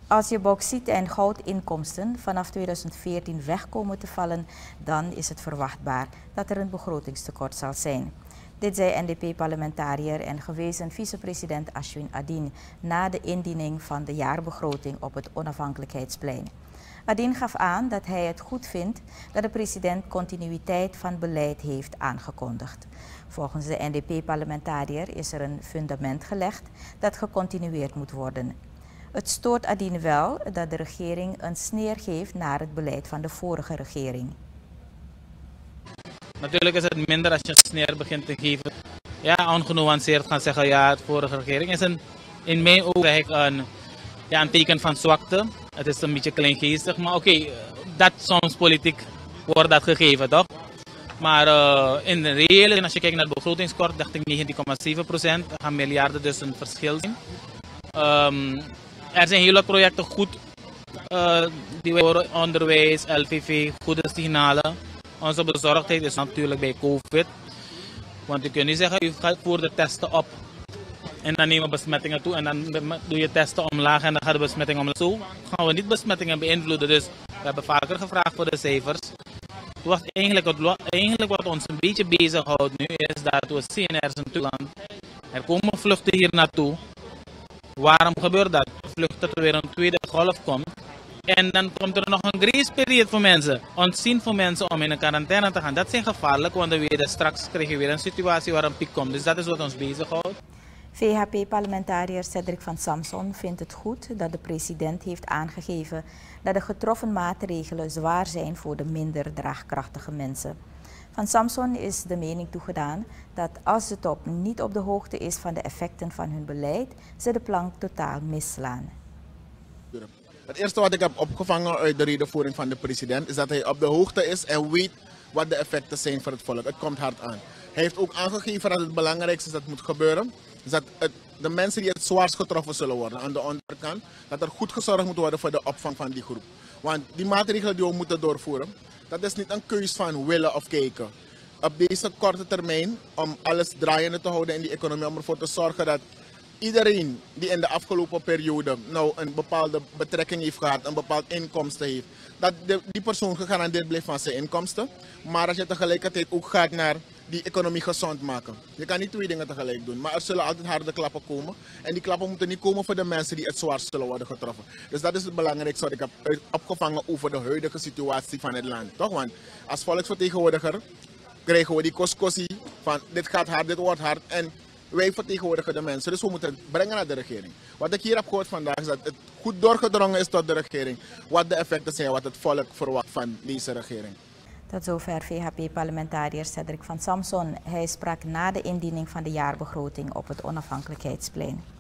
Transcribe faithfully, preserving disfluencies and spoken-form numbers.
Als je bauxiet- en goudinkomsten vanaf tweeduizend veertien weg komen te vallen, dan is het verwachtbaar dat er een begrotingstekort zal zijn. Dit zei N D P-parlementariër en gewezen vicepresident Ashwin Adin na de indiening van de jaarbegroting op het Onafhankelijkheidsplein. Adin gaf aan dat hij het goed vindt dat de president continuïteit van beleid heeft aangekondigd. Volgens de N D P-parlementariër is er een fundament gelegd dat gecontinueerd moet worden. Het stoort Adin wel dat de regering een sneer geeft naar het beleid van de vorige regering. Natuurlijk is het minder als je een sneer begint te geven. Ja, ongenuanceerd gaan zeggen, ja, de vorige regering is een, in mijn ogen een, ja, een teken van zwakte. Het is een beetje kleingeestig, maar oké, okay, dat soms politiek wordt dat gegeven, toch? Maar uh, in de reële zin, als je kijkt naar het begrotingskort, dacht ik negentien komma zeven procent. Er gaan miljarden dus een verschil zijn. Um, er zijn hele projecten goed, uh, die we horen, onderwijs, L V V, goede signalen. Onze bezorgdheid is natuurlijk bij COVID. Want je kunt niet zeggen, je gaat voor de testen op en dan nemen besmettingen toe en dan doe je testen omlaag en dan gaat de besmetting omlaag. Zo gaan we niet besmettingen beïnvloeden. Dus we hebben vaker gevraagd voor de cijfers. Was eigenlijk, het, eigenlijk wat ons een beetje bezighoudt nu is dat we zien er is een toeland. Er komen vluchten hier naartoe. Waarom gebeurt dat? Vluchten er weer een tweede golf komt. En dan komt er nog een grace period voor mensen. Ontzien voor mensen om in een quarantaine te gaan. Dat zijn gevaarlijk, want we weten straks krijgen we weer een situatie waar een piek komt. Dus dat is wat ons bezighoudt. V H P-parlementariër Cedric van Samson vindt het goed dat de president heeft aangegeven dat de getroffen maatregelen zwaar zijn voor de minder draagkrachtige mensen. Van Samson is de mening toegedaan dat als de top niet op de hoogte is van de effecten van hun beleid, ze de plank totaal misslaan. Het eerste wat ik heb opgevangen uit de redenvoering van de president is dat hij op de hoogte is en weet wat de effecten zijn voor het volk. Het komt hard aan. Hij heeft ook aangegeven dat het belangrijkste is dat het moet gebeuren. Dus dat het, de mensen die het zwaarst getroffen zullen worden aan de onderkant, dat er goed gezorgd moet worden voor de opvang van die groep. Want die maatregelen die we moeten doorvoeren, dat is niet een keus van willen of kijken. Op deze korte termijn, om alles draaiende te houden in die economie, om ervoor te zorgen dat iedereen die in de afgelopen periode nou een bepaalde betrekking heeft gehad, een bepaald inkomsten heeft, dat de, die persoon gegarandeerd blijft van zijn inkomsten. Maar als je tegelijkertijd ook gaat naar die economie gezond maken. Je kan niet twee dingen tegelijk doen, maar er zullen altijd harde klappen komen. En die klappen moeten niet komen voor de mensen die het zwaarst zullen worden getroffen. Dus dat is het belangrijkste wat ik heb opgevangen over de huidige situatie van het land. Toch? Want als volksvertegenwoordiger krijgen we die koskossie van dit gaat hard, dit wordt hard. En wij vertegenwoordigen de mensen, dus we moeten het brengen naar de regering. Wat ik hier heb gehoord vandaag is dat het goed doorgedrongen is tot de regering. Wat de effecten zijn, wat het volk verwacht van deze regering. Tot zover V H P-parlementariër Cedric van Samson. Hij sprak na de indiening van de jaarbegroting op het Onafhankelijkheidsplein.